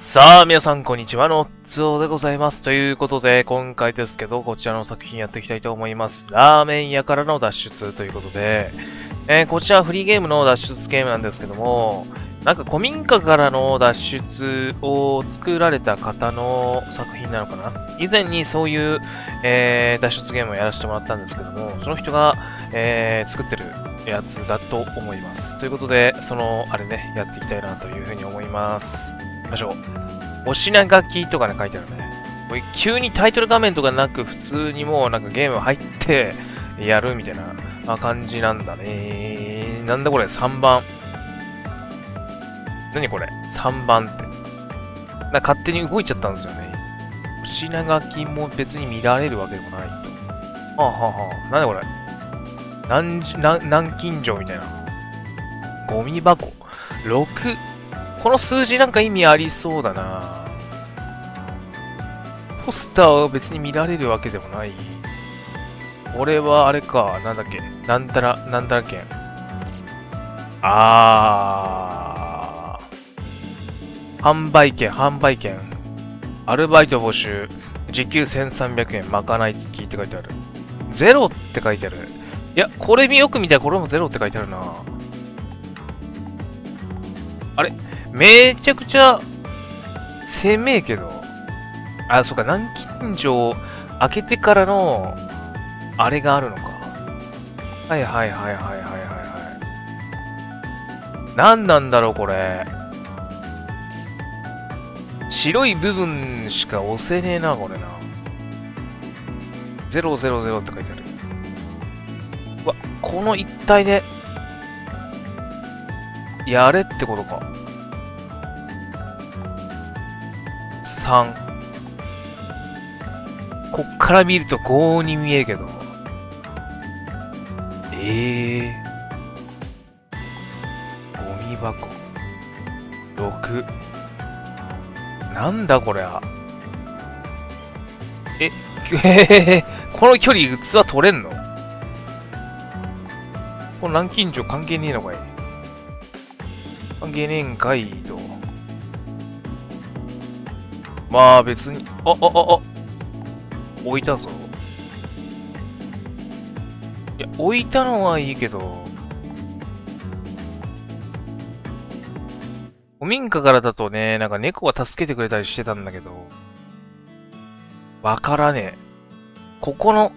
さあ、皆さん、こんにちは。のっつおでございます。ということで、今回ですけど、こちらの作品やっていきたいと思います。ラーメン屋からの脱出ということで、こちらはフリーゲームの脱出ゲームなんですけども、なんか古民家からの脱出を作られた方の作品なのかな。以前にそういう、脱出ゲームをやらせてもらったんですけども、その人が、作ってるやつだと思います。ということで、あれね、やっていきたいなというふうに思います。行きましょう。お品書きとかね、書いてあるね。これ急にタイトル画面とかなく、普通にもうなんかゲーム入ってやるみたいな感じなんだね。なんだこれ、3番。何これ ?3 番って。勝手に動いちゃったんですよね。お品書きも別に見られるわけでもないと。はあはあはあ。なんだこれ南京錠みたいな。ゴミ箱。6。この数字なんか意味ありそうだな。ポスターは別に見られるわけでもない。俺はあれか。なんだっけ。なんたら券。販売券。アルバイト募集。時給1300円。まかない付きって書いてある。ゼロって書いてある。いや、これよく見たらこれもゼロって書いてあるな。あれめちゃくちゃ、鮮明けど。あ、そうか、南京錠開けてからの、あれがあるのか。はい。何なんだろう、これ。白い部分しか押せねえな、これな。000って書いてある。うわ、この一体で、やれってことか。3。こっから見ると5に見えるけど。ゴミ箱。6。なんだこれは。この距離器取れんの？この南京錠関係ねえのかい？関係ねえんかいと。まあ別に、置いたぞ。いや、置いたのはいいけど、古民家からだとね、なんか猫が助けてくれたりしてたんだけど、わからねえ。ここの、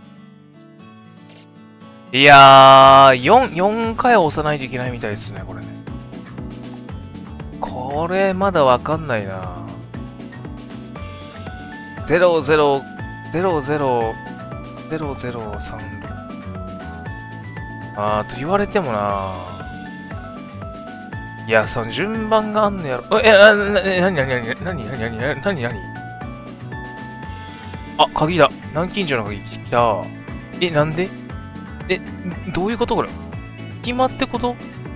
いやー、4回押さないといけないみたいですね、これね。これ、まだわかんないな。00、003。と言われてもな。いや、その順番があんのやろ。何あ、鍵だ。南京錠の鍵来た。なんでどういうことこれ？隙間ってこと？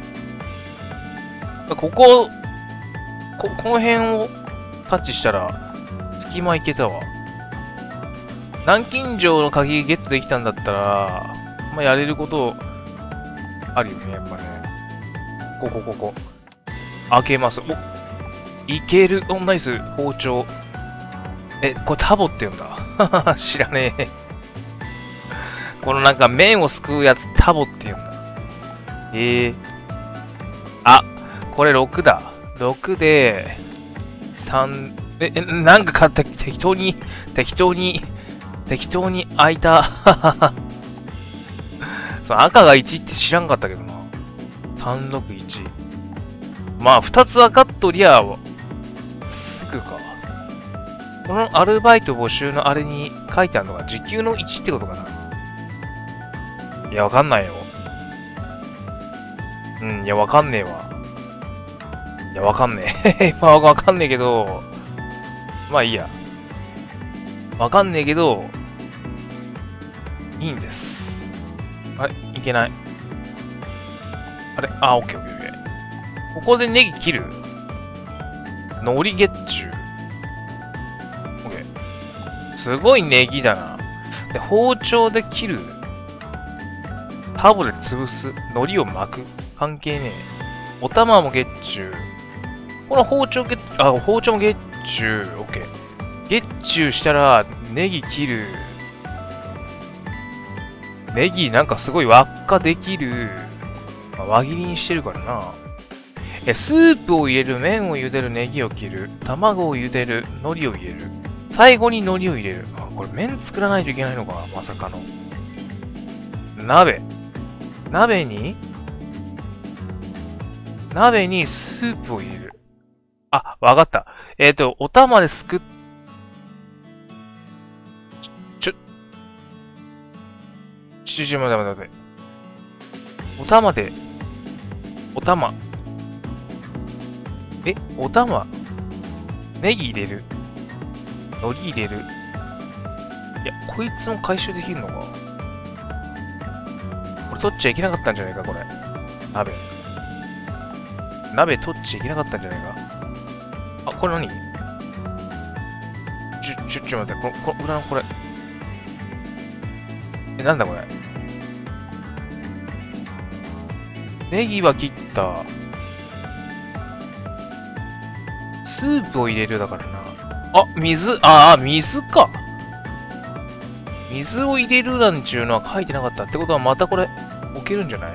この辺をタッチしたら、隙間行けたわ。南京錠の鍵ゲットできたんだったら、まあ、やれることあるよね、やっぱね。ここ。開けます。いける。ナイス。包丁。これタボって言うんだ。知らねえ。このなんか麺をすくうやつタボって言うんだ。これ6だ。6で、3、なんか適当に開いた。その赤が1って知らんかったけどな。361。まあ、2つ分かっとりゃ、すぐか。このアルバイト募集のあれに書いてあるのが時給の1ってことかな。いや、わかんないよ。いや、わかんねえわ。いや、わかんねえ。まあ、わかんねえけど、まあいいや。わかんねえけど、いいんです。あれいけない。あれオッケー。ここでネギ切る？海苔月中。オッケー。すごいネギだな。で、包丁で切る？タボで潰す？海苔を巻く？関係ねえ。お玉も月中。 この包丁包丁も月中、オッケー。月中したら、ネギ切る。ネギなんかすごい輪っかできる。まあ、輪切りにしてるからな。スープを入れる、麺を茹でる、ネギを切る、卵を茹でる、海苔を入れる。最後に海苔を入れる。あ、これ麺作らないといけないのか、まさかの。鍋にスープを入れる。あ、わかった。お玉ですくっ、待って。お玉。ネギ入れる。海苔入れる。いや、こいつも回収できるのか。これ取っちゃいけなかったんじゃないか、これ。鍋取っちゃいけなかったんじゃないか。あ、これ何？ちょ待って、この裏のこれ。なんだこれ。ネギは切った。スープを入れるだからな。あ、水か。水を入れるなんちゅうのは書いてなかったってことはまたこれ、置けるんじゃない？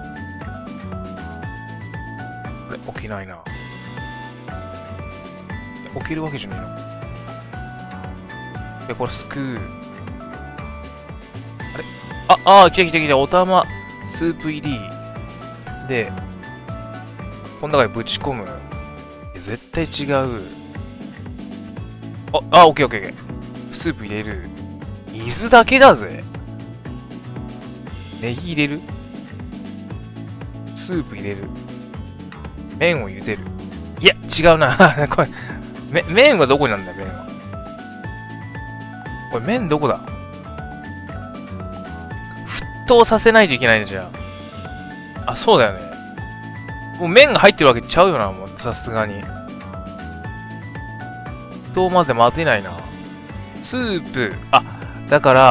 これ、置けないな。置けるわけじゃないの。で、これすくう。あれ？来た。お玉、スープ入り。で、この中にぶち込む。絶対違う。オッケー。スープ入れる。水だけだぜ。ネギ入れる。スープ入れる。麺を茹でる。いや、違うな。これ、麺はどこになんだ、麺は。これ、麺どこだ？沸騰させないといけないんじゃん。あ、そうだよね。もう麺が入ってるわけちゃうよな、もう、さすがに。沸騰まで待てないな。スープ、だから、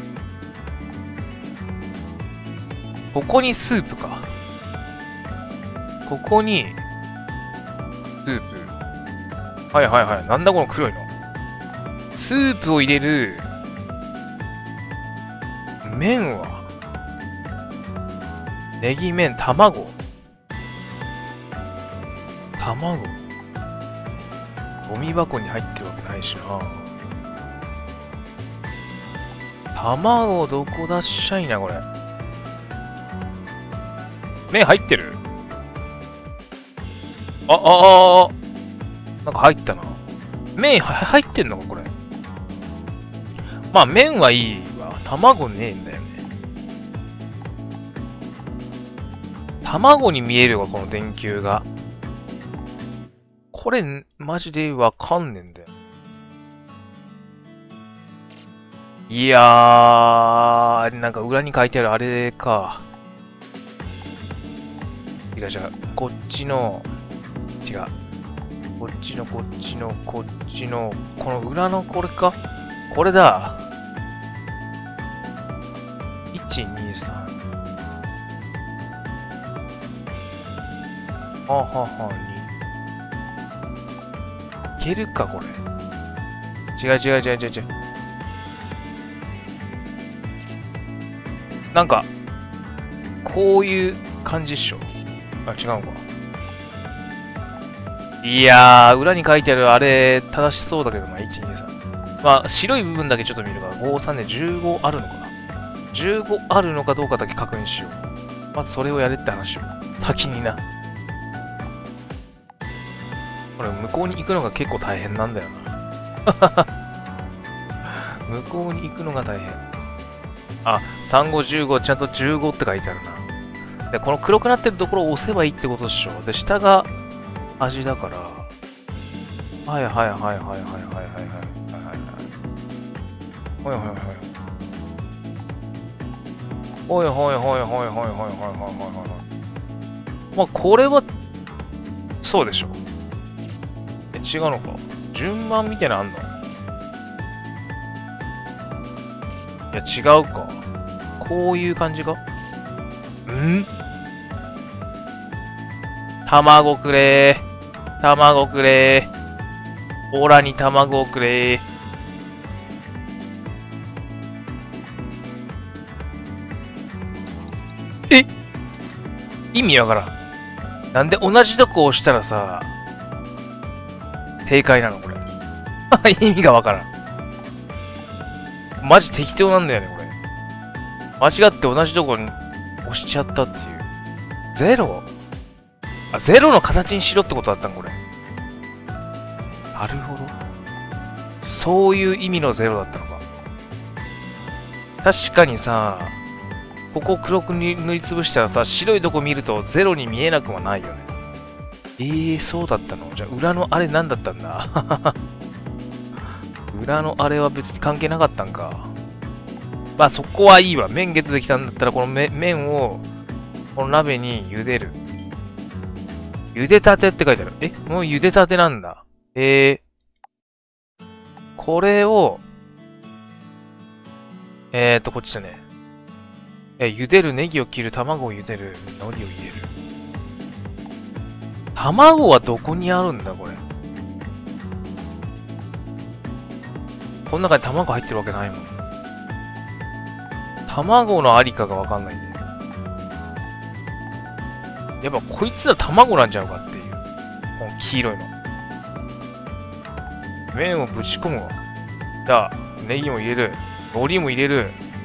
ここにスープか。ここに、スープ。はい。なんだこの黒いの。スープを入れる。麺は、ネギ麺、卵。ゴミ箱に入ってるわけないしな。卵どこ出しちゃいな、これ。麺入ってる？なんか入ったな。麺入ってんのか、これ。まあ、麺はいいわ。卵ねえんだよね。卵に見えるわ、この電球が。これ、マジでわかんねえんだよ。いやー、なんか裏に書いてあるあれか。違う。こっちの、違う。こっちの、この裏のこれか。これだ。1、2、3。いけるか、これ。違う。なんか、こういう感じっしょ。あ、違うのか。いやー、裏に書いてあるあれ、正しそうだけどな、1、2、3。まあ、白い部分だけちょっと見れば、5、3で15あるのかな。15あるのかどうかだけ確認しよう。まずそれをやれって話を。先にな。これ、向こうに行くのが結構大変なんだよな。向こうに行くのが大変。あ、35、15、ちゃんと15って書いてあるな。で、この黒くなってるところを押せばいいってことでしょ。で、下が味だから。はい。おい。まあ、これは、そうでしょ。違うのか。順番みたいなのあんの？いや、違うか。こういう感じか？卵くれー。 卵くれー。オラに卵をくれー。え、意味わからん。なんで同じとこ押したらさ、正解なのこれ。意味がわからん。マジ適当なんだよね、これ。間違って同じとこに押しちゃったっていう。ゼロ？あ、ゼロの形にしろってことだったんこれ。なるほど。そういう意味のゼロだったのか。確かにさ、ここ黒く塗りつぶしたらさ、白いとこ見るとゼロに見えなくはないよね。そうだったの？じゃあ裏のあれ何だったんだ裏のあれは別に関係なかったんか。まあそこはいいわ。麺ゲットできたんだったらこの麺をこの鍋に茹でる。茹でたてって書いてある。もう茹でたてなんだ。これを、こっちだね。茹でる、ネギを切る、卵を茹でる、海苔を入れる。卵はどこにあるんだ、これ。この中に卵入ってるわけないもん。卵のありかがわかんないんで。やっぱこいつら卵なんちゃうかっていう。この黄色いの。麺をぶち込むわ。じゃあ、ネギも入れる。海苔も入れる。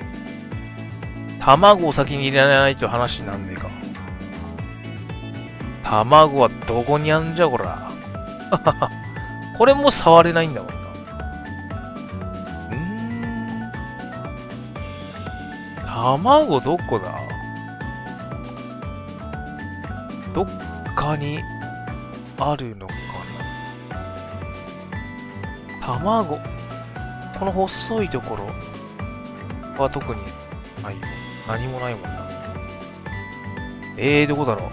卵を先に入れないと話になんねえか。卵はどこにあんじゃこら。これも触れないんだもんな。卵どこだ？どっかにあるのかな。卵。この細いところは特にない。何もないもんな。どこだろう。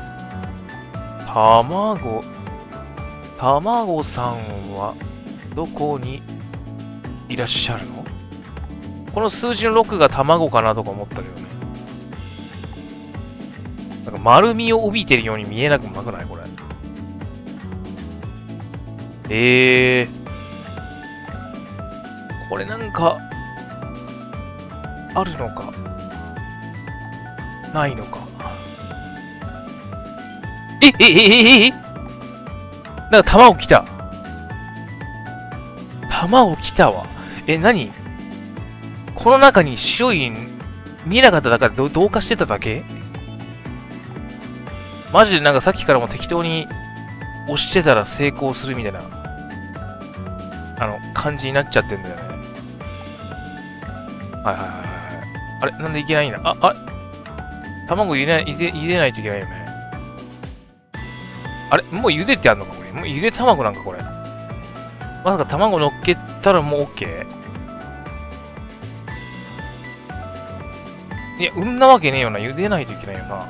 卵さんはどこにいらっしゃるの？この数字の6が卵かなとか思ったけどね。なんか丸みを帯びてるように見えなくもなくないこれ。これなんか、あるのかないのか。なんか卵来た。卵来たわ。何？この中に白い、見えなかっただけで同化してただけ？マジでなんかさっきからも適当に押してたら成功するみたいな、感じになっちゃってんだよね。はい。あれなんでいけないんだ？卵入れないといけないよね。あれもう茹でてあんのかこれ。もう茹で卵なんかこれ。まさか卵乗っけたらもう OK？いや、んなわけねえよな。茹でないといけないよな。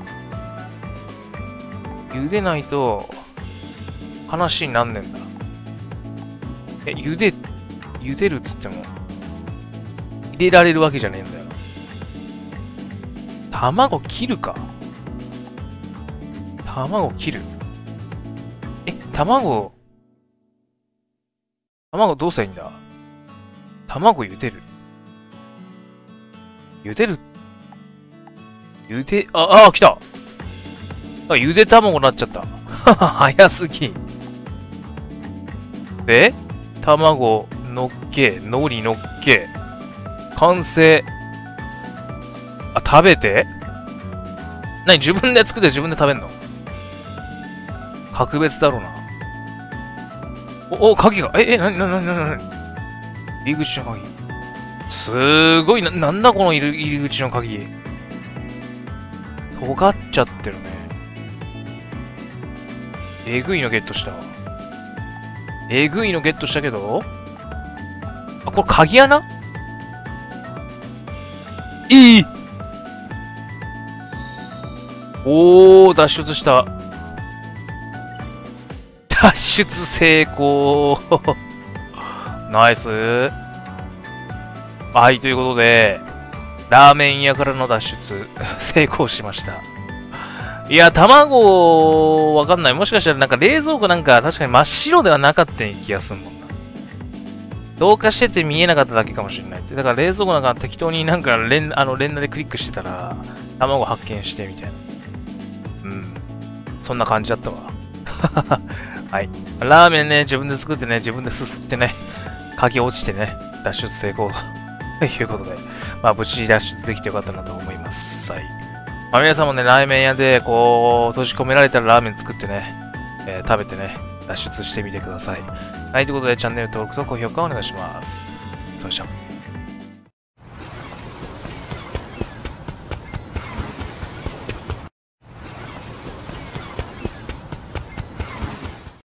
茹でないと、話になんねんだ。茹でるっつっても、入れられるわけじゃねえんだよな。卵切るか。卵切る。卵どうしたらいいんだ？卵茹でる。来た。ゆで卵になっちゃった。早すぎ。で、卵のっけ、海苔のっけ、完成。食べて？自分で作って自分で食べんの？格別だろうな。鍵が。なに入り口の鍵。すーごいなんだこの入り口の鍵。尖っちゃってるね。えぐいのゲットしたわ。えぐいのゲットしたけど、これ鍵穴？脱出した。脱出成功。ナイス。はい、ということで、ラーメン屋からの脱出、成功しました。 いや、卵、わかんない。もしかしたらなんか冷蔵庫なんか確かに真っ白ではなかった気がするもんな。同化してて見えなかっただけかもしれないって。だから冷蔵庫なんか適当になんか連打でクリックしてたら、卵発見してみたいな。うん。そんな感じだったわ。はい。ラーメンね、自分で作ってね、自分ですすってね、鍵落ちてね、脱出成功ということで、まあ無事脱出できてよかったなと思います。はい。まあ皆さんもね、ラーメン屋でこう、閉じ込められたらラーメン作ってね、食べてね、脱出してみてください。はい、ということでチャンネル登録と高評価お願いします。それじゃあ。